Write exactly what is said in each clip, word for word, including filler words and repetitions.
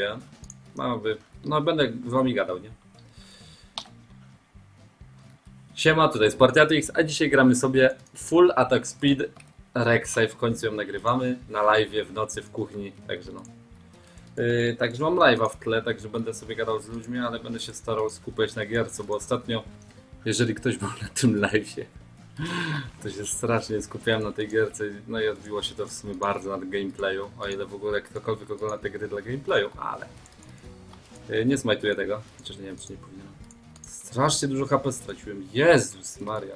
live'ie. No, by, no będę z wami gadał, nie? Siema, tutaj jest Spartiatix, a dzisiaj gramy sobie Full Attack Speed Rek'Sai, w końcu ją nagrywamy na live'ie w nocy w kuchni, także no. Yy, także mam live'a w tle, także będę sobie gadał z ludźmi, ale będę się starał skupiać na gierce, bo ostatnio, jeżeli ktoś był na tym live'ie, to się strasznie skupiałem na tej gierce, no i odbiło się to w sumie bardzo na gameplayu, o ile w ogóle ktokolwiek ogląda te gry dla gameplayu, ale yy, nie smajtuję tego, chociaż nie wiem, czy nie powinienem. Strasznie dużo H P straciłem, Jezus Maria.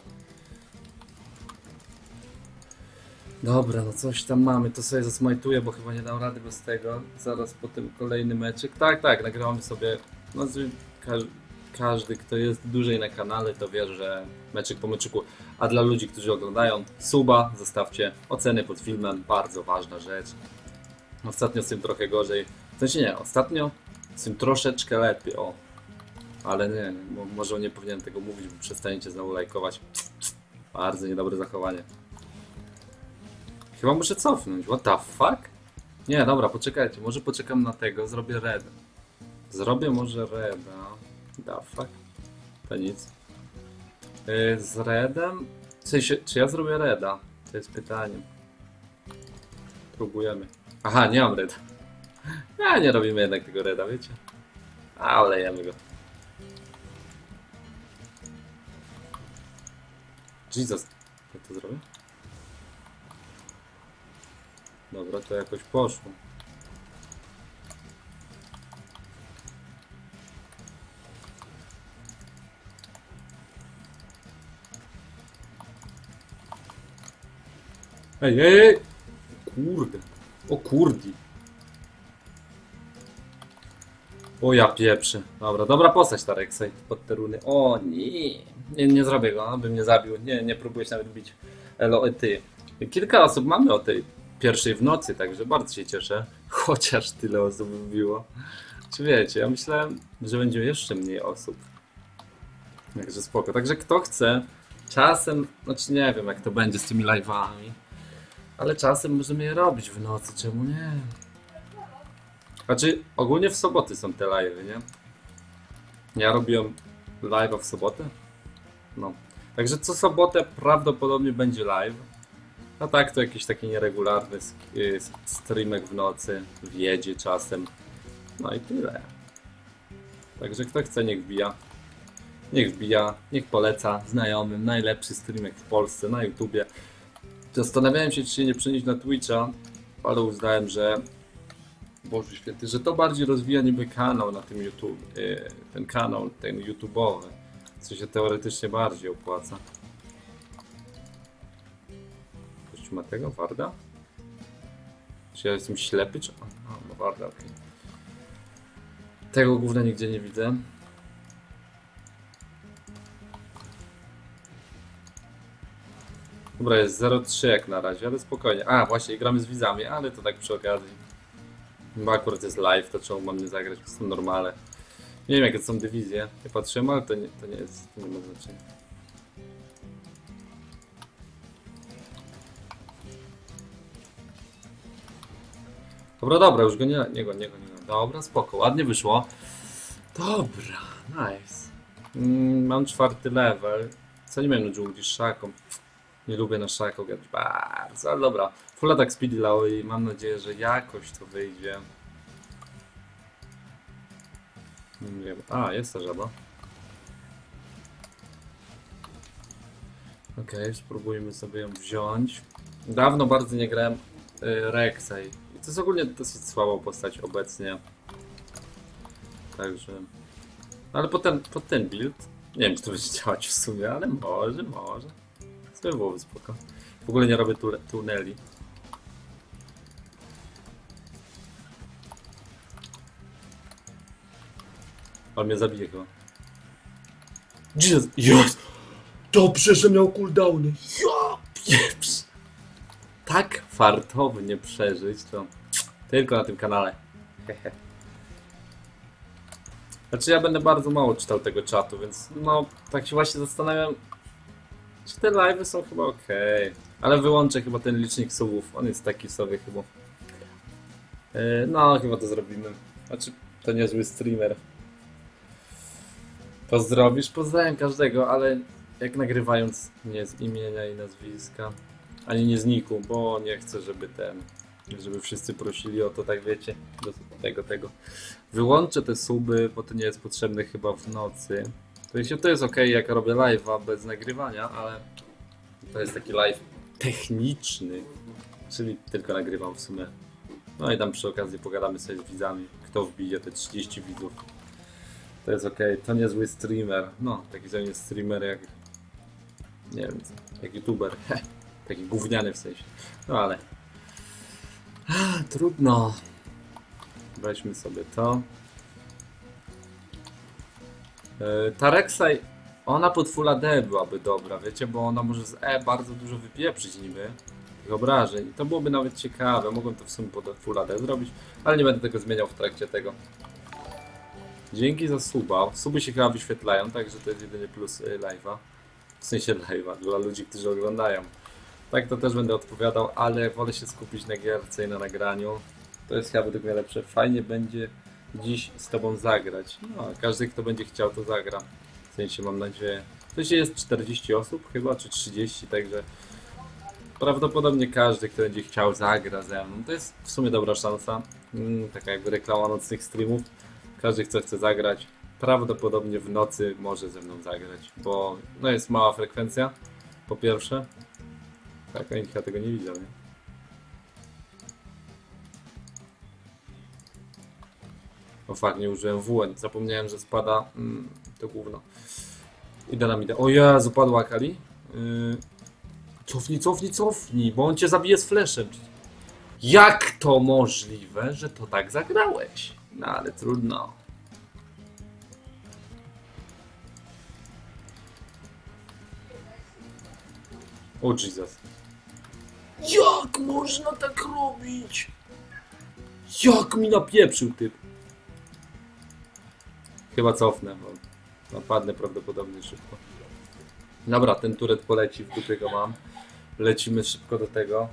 Dobra, no coś tam mamy, to sobie zasmajtuję, bo chyba nie dam rady bez tego. Zaraz potem kolejny meczyk. Tak, tak, nagrywamy sobie, no każdy, każdy kto jest dłużej na kanale, to wie, że meczyk po meczyku. A dla ludzi, którzy oglądają, suba, zostawcie oceny pod filmem, bardzo ważna rzecz. Ostatnio z tym trochę gorzej, w sensie nie, ostatnio z tym troszeczkę lepiej, o. Ale nie, nie, może nie powinienem tego mówić, bo przestaniecie znowu lajkować. Bardzo niedobre zachowanie. Chyba muszę cofnąć, what the fuck? Nie, dobra, poczekajcie, może poczekam na tego, zrobię red. Zrobię może reda. The fuck? To nic. Yy, z redem? W sensie, czy ja zrobię reda? To jest pytanie. Próbujemy. Aha, nie mam reda. Ja nie robimy jednak tego reda, wiecie? Ale jemy go. Jesus, jak to zrobię? Dobra, to jakoś poszło. Ej, ej, ej! Kurde. O kurdi. O ja pieprzę. Dobra, dobra postać ta Rek'Sai pod te runy. O nie. Nie, nie zrobię go, on by mnie zabił. Nie, nie próbuję się nawet bić. Elo, ty. Kilka osób mamy o tej pierwszej w nocy, także bardzo się cieszę. Chociaż tyle osób wbiło. Czy wiecie, ja myślałem, że będzie jeszcze mniej osób. Także spoko. Także kto chce, czasem, znaczy nie wiem jak to będzie z tymi live'ami, ale czasem możemy je robić w nocy, czemu nie? Znaczy, ogólnie w soboty są te live'y, nie? Ja robiłem live'a w sobotę. No. Także co sobotę prawdopodobnie będzie live. A tak to jakiś taki nieregularny streamek w nocy, wjedzie czasem. No i tyle. Także kto chce, niech wbija. Niech wbija, niech poleca znajomym. Najlepszy streamek w Polsce na YouTubie. Zastanawiałem się, czy się nie przenieść na Twitcha, ale uznałem, że Boże Święty, że to bardziej rozwija niby kanał na tym YouTube. Ten kanał, ten YouTube'owy. Co się teoretycznie bardziej opłaca. Ktoś ma tego? Warda? Czy ja jestem ślepy? Czy... A, no Warda, okej. Okay. Tego głównie nigdzie nie widzę. Dobra, jest zero trzy jak na razie, ale spokojnie. A, właśnie gramy z widzami, ale to tak przy okazji. Bo akurat jest live, to czemu mam nie zagrać, to są normalne. Nie wiem jakie to są dywizje, nie patrzyłem, ale to nie, to nie jest, to nie ma znaczenia. Dobra, dobra, już go nie, nie go, nie go, nie go. Dobra, spoko, ładnie wyszło. Dobra, nice. Mm, mam czwarty level. Co nie miałem na dżungli z szaką. Nie lubię na szaką grać bardzo, ale dobra. Full Attack Speed Law i mam nadzieję, że jakoś to wyjdzie. Nie wiem. A, jest ta żaba. Okej, okay, spróbujmy sobie ją wziąć. Dawno bardzo nie grałem y, Rek'Sai. To jest ogólnie dosyć słaba postać obecnie. Także... Ale pod ten, pod ten build, nie wiem czy to będzie działać w sumie, ale może, może. Sobie byłoby spoko. W ogóle nie robię tu, tuneli. On mnie zabije chyba. Jesus! Yes! Dobrze, że miał cooldowny. Ja pieprz! Tak fartownie przeżyć to tylko na tym kanale. Hehe. Znaczy ja będę bardzo mało czytał tego czatu, więc no tak się właśnie zastanawiam, czy te live'y są chyba ok. Ale wyłączę chyba ten licznik subów, on jest taki sobie chyba. Yy, no chyba to zrobimy. Znaczy, to niezły streamer. Pozdrowisz? Pozdrawiam każdego, ale jak nagrywając nie z imienia i nazwiska, ani nie z niku, bo nie chcę, żeby ten, żeby wszyscy prosili o to, tak wiecie, do tego, tego. Wyłączę te suby, bo to nie jest potrzebne chyba w nocy. To jest, to jest ok, jak robię live'a bez nagrywania, ale to jest taki live techniczny, czyli tylko nagrywam w sumie. No i tam przy okazji pogadamy sobie z widzami, kto wbije te trzydzieści widzów. To jest ok, to niezły streamer, no taki sobie streamer jak, nie wiem, jak youtuber, taki gówniany w sensie, no ale ah, trudno. Weźmy sobie to. Yy, ta Rek'Sai, ona pod Full A D byłaby dobra, wiecie, bo ona może z E bardzo dużo wypieprzyć niby tych obrażeń. To byłoby nawet ciekawe, mogłem to w sumie pod Full A D zrobić, ale nie będę tego zmieniał w trakcie tego. Dzięki za suba. Suby się chyba wyświetlają, także to jest jedynie plus y, live'a. W sensie live'a, dla ludzi, którzy oglądają. Tak, to też będę odpowiadał, ale wolę się skupić na gierce i na nagraniu. To jest chyba według mnie lepsze. Fajnie będzie dziś z tobą zagrać. No, każdy, kto będzie chciał, to zagra. W sensie, mam nadzieję. W sensie jest czterdzieści osób chyba, czy trzydzieści, także prawdopodobnie każdy, kto będzie chciał, zagra ze mną. To jest w sumie dobra szansa. Mm, taka jakby reklama nocnych streamów. Każdy, kto chce zagrać, prawdopodobnie w nocy może ze mną zagrać, bo no jest mała frekwencja, po pierwsze. Tak, oni chyba tego nie widział, nie? O fakt, nie użyłem W N, zapomniałem, że spada mm, to gówno. Idę na midę. O Jezu, padła Akali. Yy... Cofnij, cofnij, cofnij, bo on cię zabije z fleszem. Jak to możliwe, że to tak zagrałeś? No ale trudno. O Jesus. Jak można tak robić? Jak mi napieprzył typ? Chyba cofnę, bo napadnę prawdopodobnie szybko. Dobra, ten turet poleci, w dupie go mam. Lecimy szybko do tego.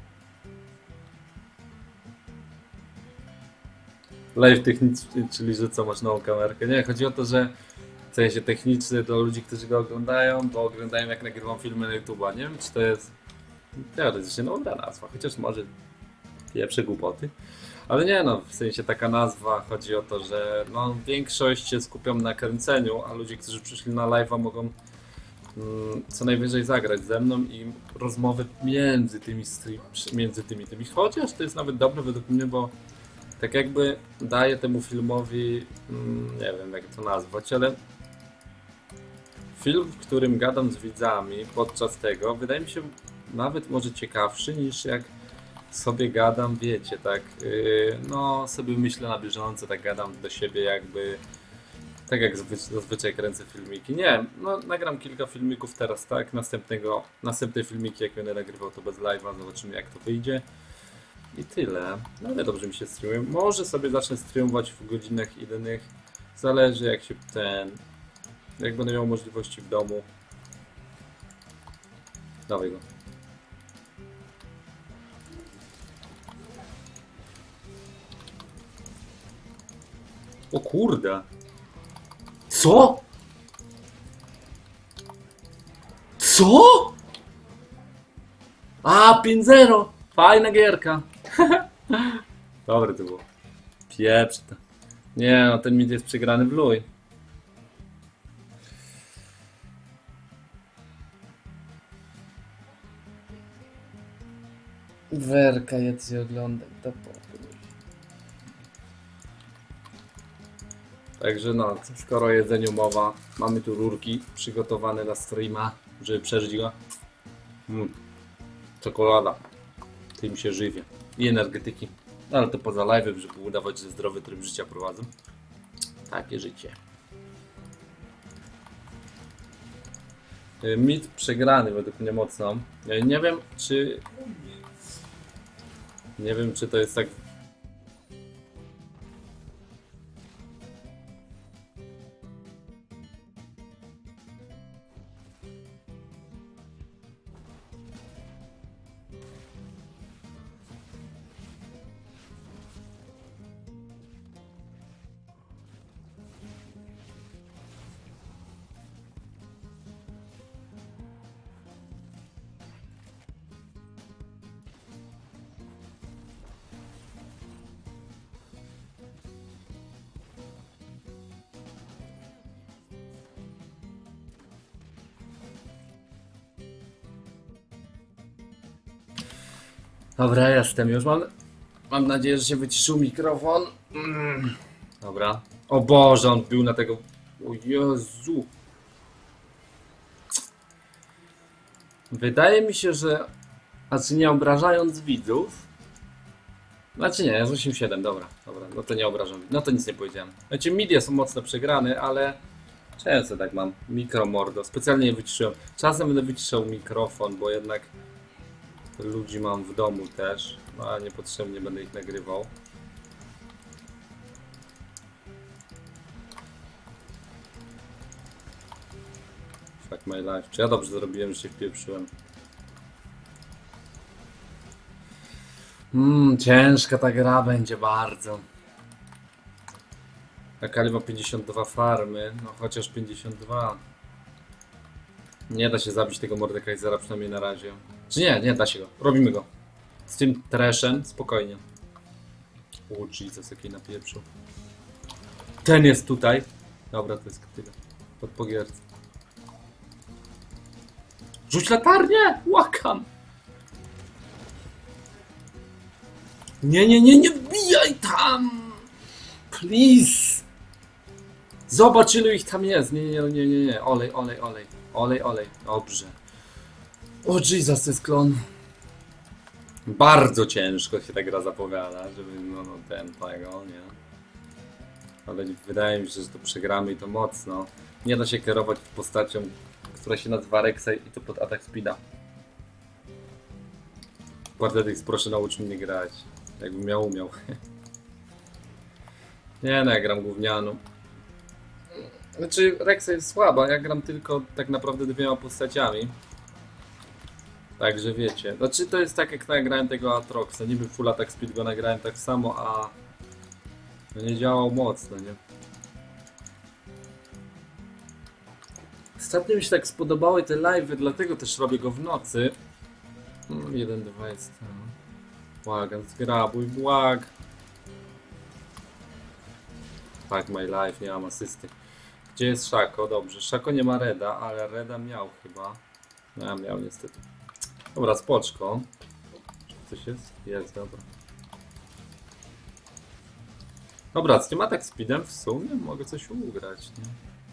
Live techniczny, czyli że co, masz nową kamerkę? Nie, chodzi o to, że w sensie techniczny dla ludzi, którzy go oglądają, bo oglądają jak nagrywam filmy na YouTube'a. Nie wiem, czy to jest teoretycznie dobra nazwa, chociaż może pieprze głupoty. Ale nie no, w sensie taka nazwa, chodzi o to, że no, większość się skupią na kręceniu, a ludzie, którzy przyszli na live'a mogą mm, co najwyżej zagrać ze mną i rozmowy między tymi, między tymi, tymi. Chociaż to jest nawet dobre według mnie, bo tak jakby daje temu filmowi, mm, nie wiem jak to nazwać, ale film, w którym gadam z widzami podczas tego, wydaje mi się nawet może ciekawszy niż jak sobie gadam, wiecie, tak, yy, no sobie myślę na bieżąco, tak gadam do siebie jakby, tak jak zazwyczaj kręcę filmiki. Nie, no nagram kilka filmików teraz, tak, następnego, następne filmiki jak będę nagrywał to bez live'a, zobaczymy jak to wyjdzie. I tyle. No ale dobrze mi się streamuje. Może sobie zacznę streamować w godzinach innych. Zależy jak się ten... Jak będę miał możliwości w domu. Dawaj go. O kurde. Co? Co? A, pięć zero. Fajna gierka. Dobre to było. Pieprz to. Nie no, ten mid jest przegrany w luj. Werka, jacy oglądam, to pokój. Także no, skoro o jedzeniu mowa, mamy tu rurki przygotowane na streama, żeby przeżyć go. Mm. Czekolada. Tym się żywię. I energetyki. No, ale to poza live'em, żeby udawać, że zdrowy tryb życia prowadzę. Takie życie. Mid przegrany według mnie mocno. Nie wiem czy... Nie wiem czy to jest tak... Dobra, jestem już. Mam, mam nadzieję, że się wyciszył mikrofon. Mm. Dobra. O Boże, on był na tego... O Jezu. Wydaje mi się, że... Znaczy nie obrażając widzów... Znaczy nie, jest osiem siedem, dobra, dobra, no to nie obrażam, no to nic nie powiedziałem. Znaczy media są mocno przegrane, ale... Często tak mam, mikromordo, specjalnie je wyciszyłem. Czasem będę wyciszał mikrofon, bo jednak... Ludzi mam w domu też, no a niepotrzebnie będę ich nagrywał. Fuck my life. Czy ja dobrze zrobiłem, że się wpieprzyłem? Mmm, ciężka ta gra będzie bardzo. Akali ma pięćdziesiąt dwa farmy, no chociaż pięćdziesiąt dwa. Nie da się zabić tego Mordekaisera, przynajmniej na razie. Czy nie, nie da się go. Robimy go. Z tym trashem, spokojnie. O Jesus, jaki napieprzył. Ten jest tutaj. Dobra, to jest tyle. Pod pogierce. Rzuć latarnię! Łakam! Nie, nie, nie, nie wbijaj tam! Please! Zobacz, ilu ich tam jest. Nie, nie, nie, nie, nie. Olej, olej, olej. Olej, olej. Dobrze. O Jesus, to jest klon. Bardzo ciężko się ta gra zapowiada, żeby no, no ten tego, nie? Ale wydaje mi się, że to przegramy i to mocno. Nie da się kierować postacią, która się nazywa Rek'Sai i to pod atak speeda. Quartetix, proszę naucz mnie grać. Jakbym miał umiał. Nie no, ja gram gównianą. Znaczy Rek'Sai jest słaba, ja gram tylko tak naprawdę dwiema postaciami. Także wiecie. Znaczy to jest tak jak nagrałem tego Aatroxa. Niby full attack speed go nagrałem tak samo, a no nie działał mocno, nie? Ostatnio mi się tak spodobały te live'y, dlatego też robię go w nocy. jeden, dwa jest tam. Błagam, zgrabuj, błag. Fuck my life, nie mam asysty. Gdzie jest Szako? Dobrze, Szako nie ma Reda, ale Reda miał chyba. No, miał niestety. Dobra, spoczko. Czy coś jest? Jest, dobra. Dobra, z tym atak speedem w sumie mogę coś ugrać, nie?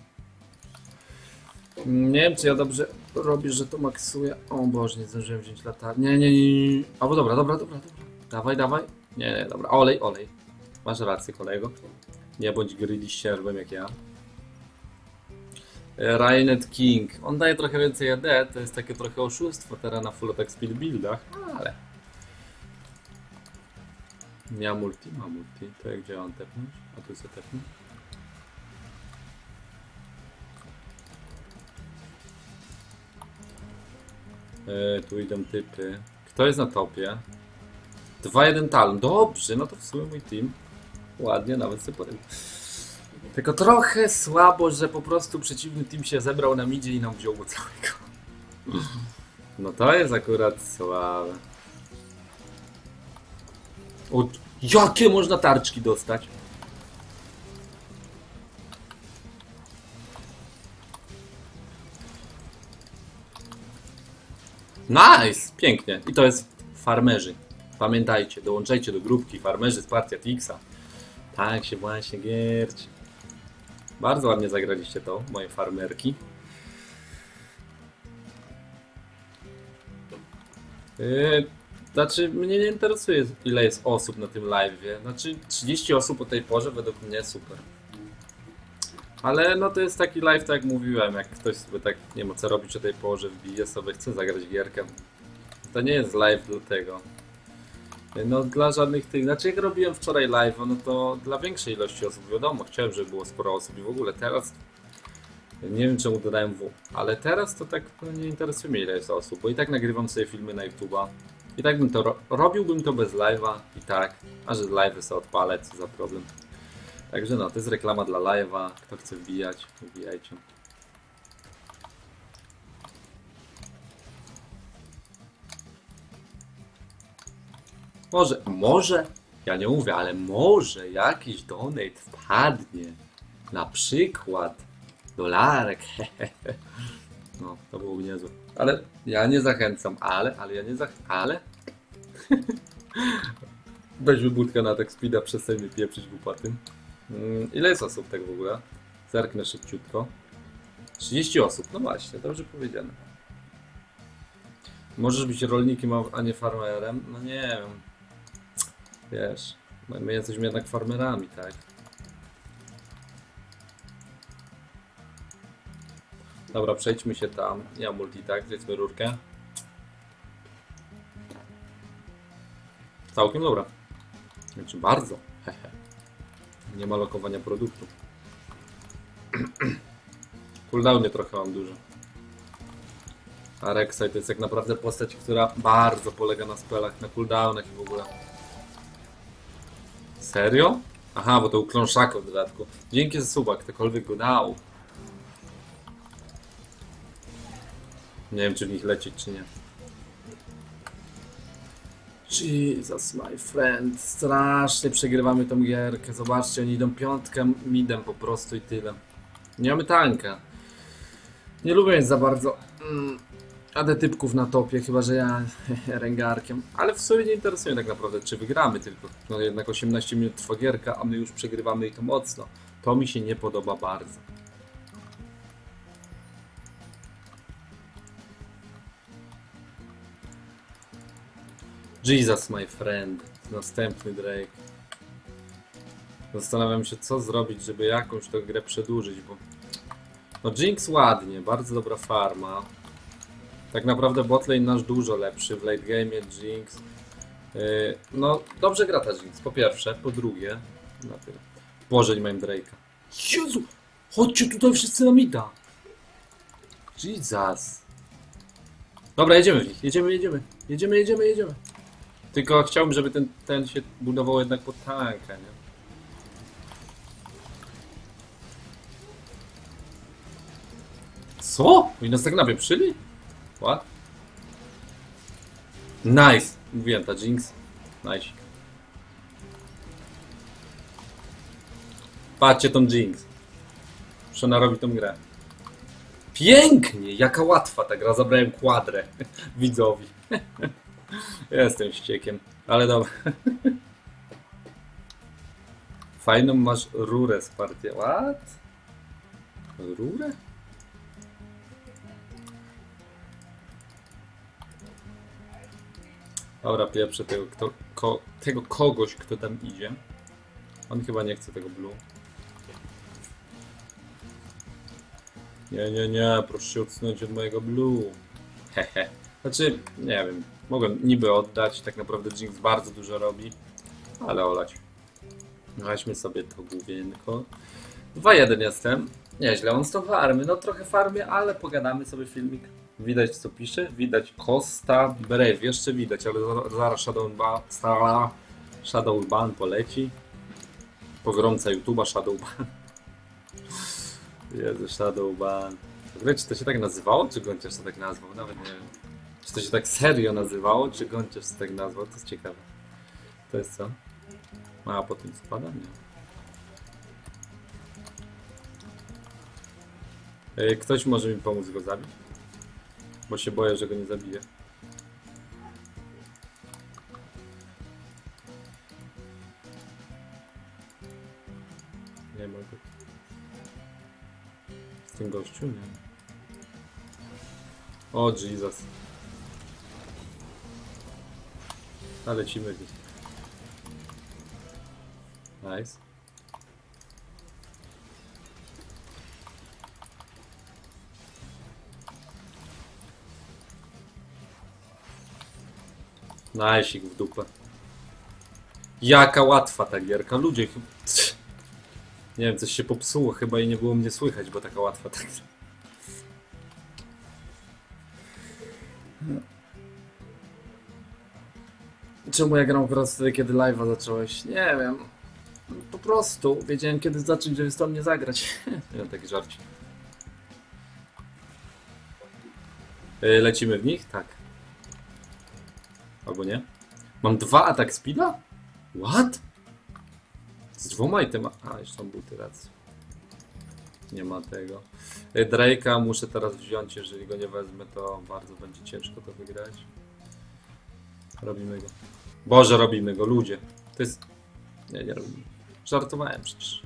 Nie wiem, czy ja dobrze robię, że to maksuję. O Boże, nie zdążyłem wziąć latarni. Nie, nie, nie, nie. Albo dobra, dobra, dobra, dobra. Dawaj, dawaj. Nie, nie, dobra. Olej, olej. Masz rację, kolego. Nie bądź greedy ścierbem jak ja. Rainet King. On daje trochę więcej A D, to jest takie trochę oszustwo teraz na full attack speed buildach, ale... Miał multi, ma multi. To jak gdzie mam tepnąć? A tu sobie tepnę. Yy, tu idą typy. Kto jest na topie? dwa jeden talon. Dobrze, no to w sumie mój team. Ładnie, nawet sobie powiem. Tylko trochę słabo, że po prostu przeciwny team się zebrał na midzie i nam wziął go całego. No to jest akurat słabe. O, jakie można tarczki dostać? Nice! Pięknie. I to jest farmerzy. Pamiętajcie, dołączajcie do grupki farmerzy z Partiatixa. Tak się właśnie gierci. Bardzo ładnie zagraliście to, moje farmerki. Yy, znaczy, mnie nie interesuje, ile jest osób na tym live'ie. Znaczy, trzydzieści osób o tej porze według mnie super. Ale no to jest taki live, tak jak mówiłem, jak ktoś sobie tak nie ma co robić o tej porze, wbije sobie, chce zagrać gierkę. To nie jest live do tego. No dla żadnych tych, znaczy jak robiłem wczoraj live, no to dla większej ilości osób, wiadomo, chciałem, żeby było sporo osób i w ogóle teraz, nie wiem czemu dodałem W, ale teraz to tak no, nie interesuje mnie ile jest osób, bo i tak nagrywam sobie filmy na YouTube'a, i tak bym to, ro robiłbym to bez live'a i tak, a że live'y sobie odpalę, co za problem. Także no, to jest reklama dla live'a, kto chce wbijać, wbijajcie. Może, może, ja nie mówię, ale może jakiś donate wpadnie. Na przykład dolarek. No, to byłoby niezłe. Ale ja nie zachęcam, ale, ale ja nie zachęcam, ale Weź wybudkę na tak speeda, przestań mi pieprzyć głupoty. Mm, ile jest osób tak w ogóle? Zerknę szybciutko. trzydzieści osób, no właśnie, dobrze powiedziane. Możesz być rolnikiem, a nie farmerem? No nie wiem. Wiesz, my jesteśmy jednak farmerami, tak? Dobra, przejdźmy się tam. Ja multi, tak? Zjedzmy rurkę. Całkiem dobra. Znaczy bardzo. Hehe. Nie ma lokowania produktu. Cooldowny trochę mam dużo. A Rek'Sai to jest tak naprawdę postać, która bardzo polega na spelach, na cooldownach i w ogóle. Serio? Aha, bo to u kląszaka w dodatku. Dzięki za suba, ktokolwiek go dał. Nie wiem, czy w nich lecieć, czy nie. Jesus, my friend. Strasznie przegrywamy tą gierkę. Zobaczcie, oni idą piątkę midem po prostu i tyle. Nie mamy tanka. Nie lubię mieć za bardzo mm, A D typków na topie, chyba że ja Rengarkiem. Ale w sumie nie interesuje tak naprawdę, czy wygramy tylko. No jednak osiemnaście minut trwa gierka, a my już przegrywamy i to mocno. To mi się nie podoba bardzo. Jesus, my friend. Następny Drake. Zastanawiam się, co zrobić, żeby jakąś tę grę przedłużyć, bo... No Jinx ładnie, bardzo dobra farma. Tak naprawdę botlane nasz dużo lepszy, w late game Jinx. Yy, no, dobrze gra ta Jinx, po pierwsze. Po drugie... Na tyle. Boże, nie mam Drake'a. Jezu! Chodźcie tutaj wszyscy na mida! Jesus! Dobra, jedziemy w nich, jedziemy, jedziemy. Jedziemy, jedziemy, jedziemy. Tylko chciałbym, żeby ten, ten się budował jednak pod tanka, nie? Co? Oni nas tak napieprzyli? What? Nice! Mówiłem, ta Jinx. Nice. Patrzcie tą Jinx. Że ona robi tą grę. Pięknie! Jaka łatwa ta gra. Zabrałem kwadrę widzowi. Jestem ściekiem. Ale dobra. Fajną masz rurę z partii. What? Rurę? Dobra, pierwsze tego, kto, ko, tego kogoś, kto tam idzie. On chyba nie chce tego blue. Nie, nie, nie, proszę się odsunąć od mojego blue. Hehe. Znaczy, nie wiem, mogłem niby oddać, tak naprawdę Jinx bardzo dużo robi, ale olać. Weźmy sobie to główienko. dwa jeden jestem. Nieźle, on sto farmy, no trochę farmy, ale pogadamy sobie filmik. Widać co pisze, widać Costa Brave, jeszcze widać, ale zaraz Shadowban, Shadowban poleci. Pogromca YouTube'a Shadowban. Jezu, Shadowban. W ogóle czy to się tak nazywało, czy Gonciarz to tak nazwał? Nawet nie wiem. Czy to się tak serio nazywało, czy Gonciarz to tak nazwał? To jest ciekawe. To jest co? A potem spada? Nie. Ktoś może mi pomóc go zabić? Bo się boję, że go nie zabiję. Nie mogę. Z tym gościu? Nie. O Jesus. A lecimy gdzieś. Nice. Najsik w dupę. Jaka łatwa ta gierka. Ludzie chyba... Nie wiem, coś się popsuło chyba i nie było mnie słychać, bo taka łatwa ta gra. Czemu ja gram akurat wtedy, kiedy live'a zacząłeś? Nie wiem. Po prostu wiedziałem, kiedy zacząć, żeby z tą mnie zagrać. Nie wiem, taki żarcik. Lecimy w nich? Tak. Albo nie? Mam dwa atak speeda? What? Z dwoma itemami. A, jeszcze tam buty, racji. Nie ma tego. Drake'a muszę teraz wziąć, jeżeli go nie wezmę, to bardzo będzie ciężko to wygrać. Robimy go. Boże, robimy go, ludzie. To jest... Nie, nie robimy. Żartowałem przecież.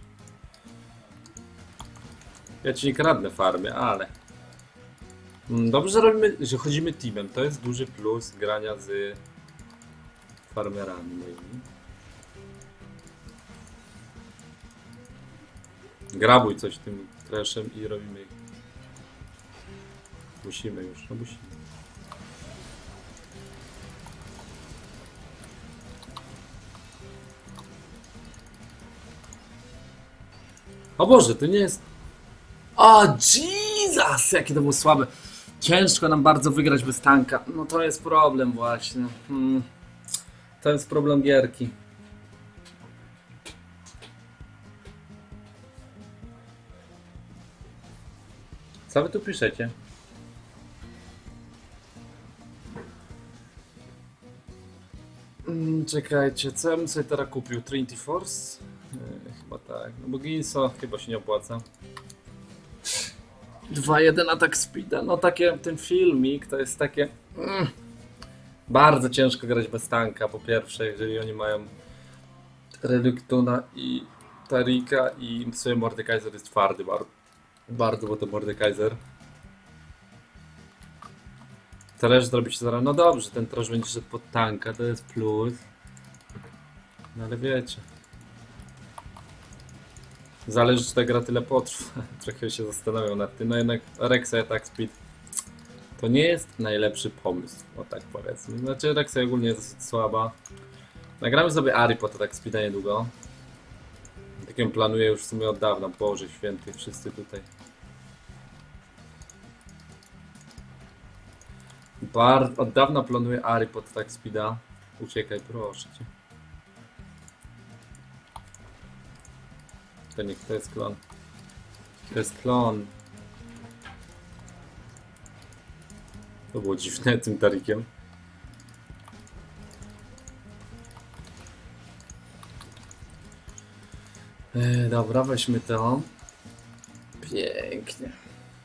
Ja ci nie kradnę farmy, ale... Dobrze, że robimy, że chodzimy teamem. To jest duży plus grania z farmerami moimi. Grabuj coś tym treszem i robimy. Musimy już, no musimy. O Boże, to nie jest... O Jesus! Jakie to było słabe. Ciężko nam bardzo wygrać bez tanka. No to jest problem właśnie. Hmm. To jest problem gierki. Co wy tu piszecie? Hmm, czekajcie, co ja bym sobie teraz kupił? Trinity Force? Yy, chyba tak. No bo Ginso chyba się nie opłaca. dwa jeden atak speeda. No takie, ten filmik to jest takie... Mm, bardzo ciężko grać bez tanka, po pierwsze, jeżeli oni mają Reliktuna i Tarika i sobie Mordekaiser jest twardy bardzo, bardzo bo to Mordekaiser. Trash zrobi się zaraz, no dobrze, ten trash będzie szedł pod tanka, to jest plus. No ale wiecie. Zależy, czy ta gra tyle potrwa. Trochę się zastanawiam nad tym, no jednak Rek'Sai Attack Speed to nie jest najlepszy pomysł, o tak powiedzmy. Znaczy Rek'Sai ogólnie jest dosyć słaba. Nagramy sobie Ahri pod Attack Speeda niedługo. Tak ją planuję już w sumie od dawna, Boże Święty, wszyscy tutaj. Bar od dawna planuję Ahri pod Attack Speeda. Uciekaj, proszę cię. To nie, to jest klon. To jest klon. To było dziwne tym Tarikiem. Eee, dobra, weźmy to. Pięknie.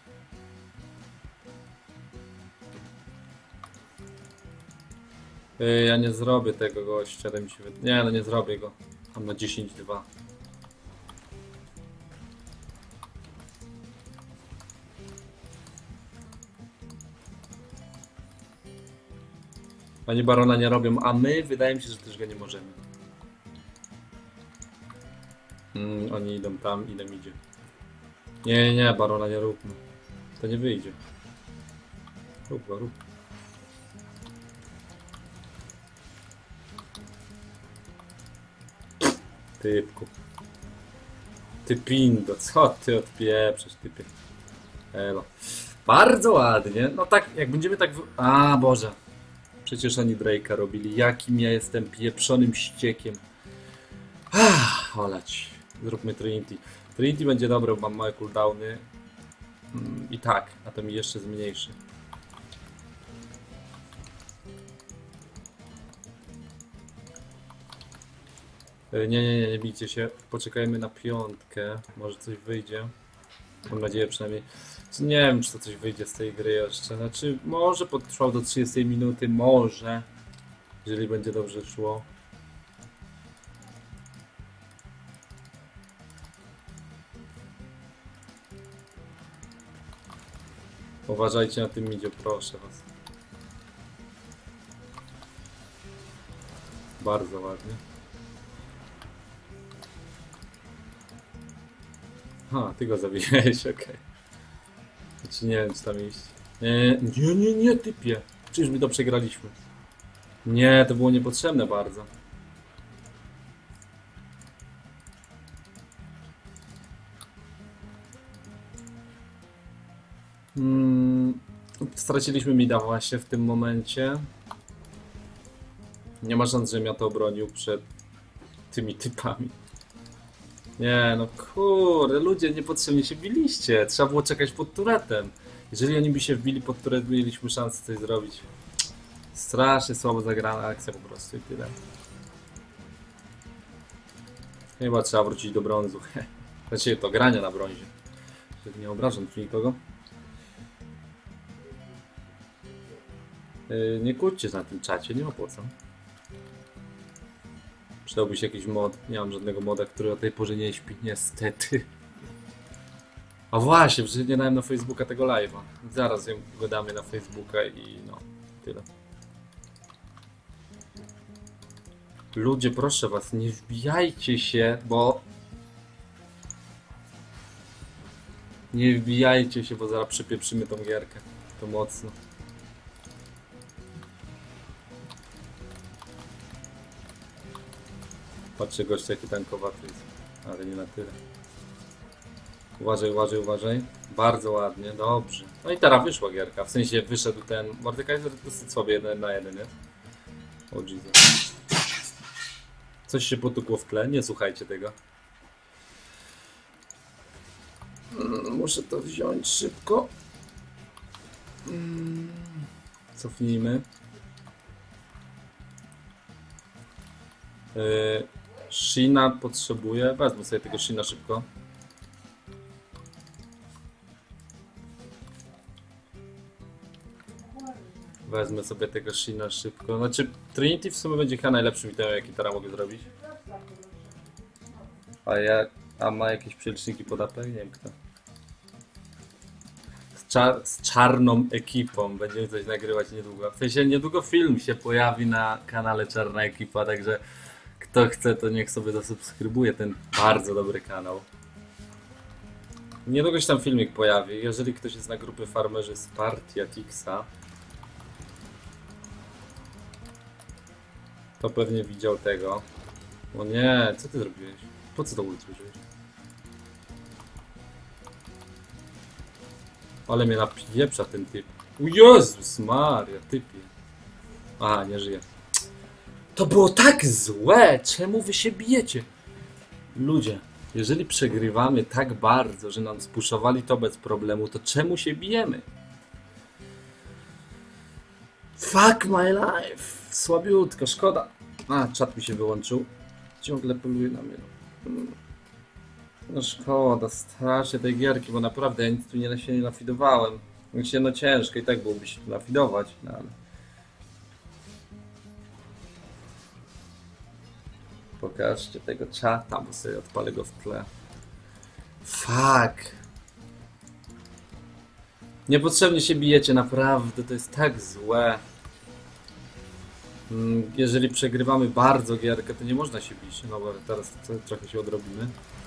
Eee, ja nie zrobię tego gościa, ale mi się wydaje. Nie, no nie zrobię go. Mam na dziesięć dwa. Oni barona nie robią, a my wydaje mi się, że też go nie możemy. Mm, oni idą tam, ile idzie. Nie, nie, barona nie róbmy. To nie wyjdzie. Rób go, rób. Typku. Ty pindo, co ty odpieprzysz, typie. Elo. Bardzo ładnie. No tak, jak będziemy tak... W... A, Boże. Przecież oni Drake'a robili. Jakim ja jestem pieprzonym ściekiem. Ah, olać. Zróbmy Trinity. Trinity będzie dobre, bo mam małe cooldowny. Mm, I tak, a to mi jeszcze zmniejszy. Nie, nie, nie, nie bijcie się. Poczekajmy na piątkę. Może coś wyjdzie. Mam nadzieję przynajmniej. Nie wiem, czy to coś wyjdzie z tej gry jeszcze. Znaczy, może potrwał do trzydziestej minuty, może. Jeżeli będzie dobrze szło. Uważajcie na tym midzie, proszę was. Bardzo ładnie. Ha, ty go zabiłeś, okej. Okay. Znaczy nie wiem, czy tam iść. Nie, nie, nie, nie, typie. Czyż my to przegraliśmy? Nie, to było niepotrzebne bardzo. Hmm, straciliśmy mida właśnie w tym momencie. Nie ma szans, żebym ja to obronił przed tymi typami. Nie, no kurde, ludzie niepotrzebnie się biliście. Trzeba było czekać pod turetem. Jeżeli oni by się wbili pod turet, mieliśmy szansę coś zrobić. Strasznie słabo zagrana akcja po prostu i tyle. Chyba trzeba wrócić do brązu. Znaczy to grania na brązie. Nie obrażam tu nikogo. Yy, nie kłóćcie na tym czacie, nie opłacam. Przydałby się jakiś mod. Nie mam żadnego moda, który o tej porze nie śpi, niestety. A właśnie, przecież nie dałem na Facebooka tego live'a. Zaraz ją go damy na Facebooka i no, tyle. Ludzie, proszę was, nie wbijajcie się, bo... Nie wbijajcie się, bo zaraz przypieprzymy tą gierkę. To mocno. Patrzcie gościa, jaki tankowaty jest. Ale nie na tyle. Uważaj, uważaj, uważaj. Bardzo ładnie, dobrze. No i teraz wyszła gierka. W sensie wyszedł ten... Mordekaiser dosyć sobie jeden na jeden, nie? O Jesus. Coś się potukło w tle, nie słuchajcie tego. Muszę to wziąć szybko. Cofnijmy. Yy, Shina potrzebuję. Wezmę sobie tego Shina szybko. Wezmę sobie tego Shina szybko. Znaczy Trinity w sumie będzie chyba najlepszym itemem, jaki teraz mogę zrobić. A ja... A ma jakieś przeliczniki pod A P? Nie wiem kto. Z, czar z czarną ekipą będziemy coś nagrywać niedługo. W sensie niedługo film się pojawi na kanale Czarna Ekipa, także kto chce, to niech sobie zasubskrybuje ten bardzo dobry kanał. Niedługo się tam filmik pojawi. Jeżeli ktoś jest na grupie farmerzy z Partiatixa, to pewnie widział tego. O nie, co ty zrobiłeś? Po co to użyłeś? Ale mnie napieprza ten typ. O Jezus Maria, typie. A, nie żyje. To było tak złe! Czemu wy się bijecie? Ludzie, jeżeli przegrywamy tak bardzo, że nam spuszowali to bez problemu, to czemu się bijemy? Fuck my life! Słabiutko, szkoda. A, czat mi się wyłączył. Ciągle poluje na mnie. No szkoda, strasznie tej gierki, bo naprawdę ja nic tu nie, się nie nafidowałem. Znaczy, no ciężko i tak byłoby się tu nafidować, no ale... Pokażcie tego czata, bo sobie odpalę go w tle. Fuck! Niepotrzebnie się bijecie, naprawdę, to jest tak złe. Jeżeli przegrywamy bardzo gierkę, to nie można się bić. No bo teraz trochę się odrobimy.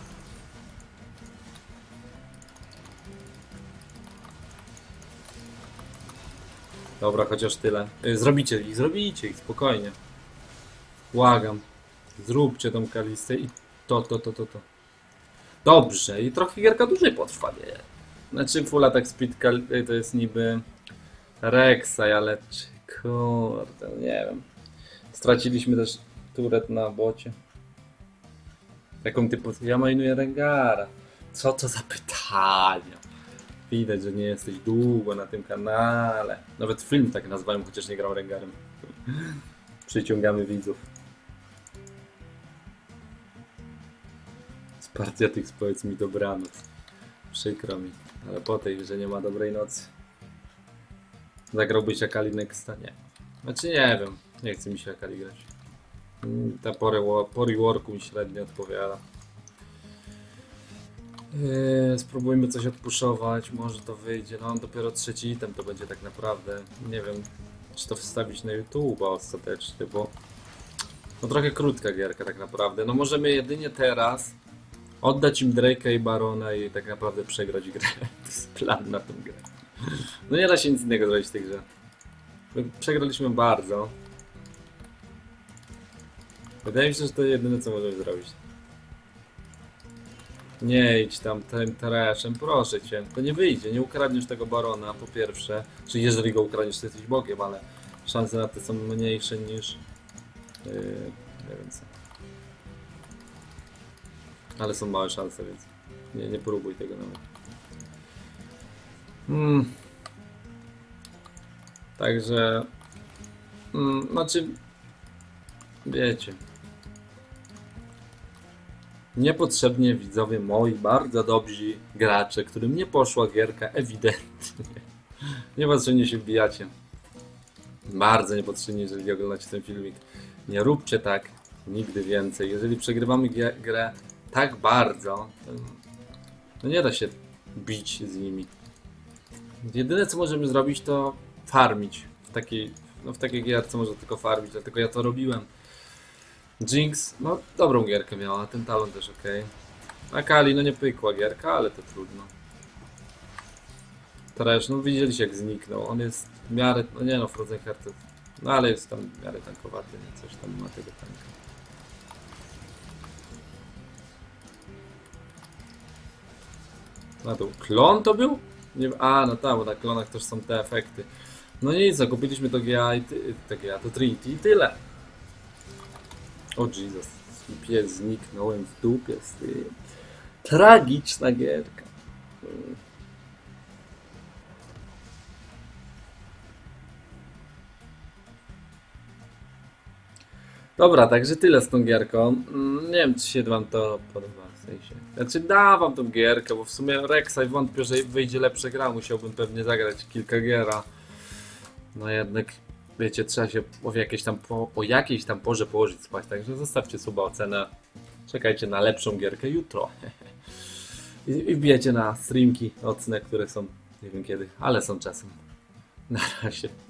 Dobra, chociaż tyle. Zrobicie ich, zrobicie ich, spokojnie. Błagam. Zróbcie tą kalistę i to, to, to, to, to. Dobrze, i trochę gierka dłużej potrwa, nie? Znaczy full attack speed to jest niby Rek'Sai, ale kurde, nie wiem. Straciliśmy też turret na bocie. Jaką typu... Ja mainuję Rengara. Co to za pytania? Widać, że nie jesteś długo na tym kanale. Nawet film tak nazwałem, chociaż nie grał Rengarem. Przyciągamy widzów. Spartiatyx, powiedz mi dobranoc. Przykro mi, ale po tej, że nie ma dobrej nocy. Zagrałbyś Akali Nexta? Nie. Znaczy nie wiem, nie chce mi się Akali grać. Ta po reworku mi średnio odpowiada. Yy, spróbujmy coś odpuszować, może to wyjdzie. No dopiero trzeci item to będzie tak naprawdę. Nie wiem, czy to wstawić na YouTube'a ostatecznie, bo no trochę krótka gierka tak naprawdę. No możemy jedynie teraz oddać im Drake'a i Barona i tak naprawdę przegrać grę. To jest plan na tę grę. No nie da się nic innego zrobić w tej grze. Przegraliśmy bardzo. Wydaje mi się, że to jedyne co możemy zrobić. Nie idź tam tym tereszem, proszę cię. To nie wyjdzie, nie ukradniesz tego Barona po pierwsze. Czy jeżeli go ukradniesz, to jesteś Bogiem, ale szanse na to są mniejsze niż... Yy, nie wiem co. Ale są małe szanse, więc nie, nie próbuj tego nawet. Hmm. Także... Hmm, znaczy... Wiecie... Niepotrzebnie widzowie moi, bardzo dobrzy gracze, którym nie poszła gierka, ewidentnie. Niepotrzebnie się wbijacie. Bardzo niepotrzebnie, jeżeli oglądacie ten filmik. Nie róbcie tak. Nigdy więcej. Jeżeli przegrywamy gie- grę tak bardzo, to no nie da się bić z nimi. Jedyne co możemy zrobić to farmić. W takiej, no w takiej gierce może tylko farmić, dlatego ja to robiłem. Jinx, no dobrą gierkę miała, ten talon też ok. Akali, no nie pykła gierka, ale to trudno. Trash, no widzieliście jak zniknął, on jest w miarę, no nie no, Frozen Heart, no ale jest tam w miarę tankowaty, nie? Coś tam ma tego tanka. Na dół. Klon to był? Nie, a, no tak, bo na klonach też są te efekty. No nic, zakupiliśmy to G A i ty, to G A, to Trinity i tyle. O Jesus, pies zniknąłem w dupie z tym. Tragiczna gierka. Dobra, także tyle z tą gierką. Nie wiem, czy się wam to podoba, w sensie. Znaczy, da wam tą gierkę, bo w sumie Rek'Sai wątpię, że wyjdzie lepsza gra. Musiałbym pewnie zagrać kilka giera. No jednak, wiecie, trzeba się o jakiejś tam, po, o jakiejś tam porze położyć spać. Także zostawcie suba, ocenę. Czekajcie na lepszą gierkę jutro. I, i wbijecie na streamki nocne, które są, nie wiem kiedy, ale są czasem. Na razie.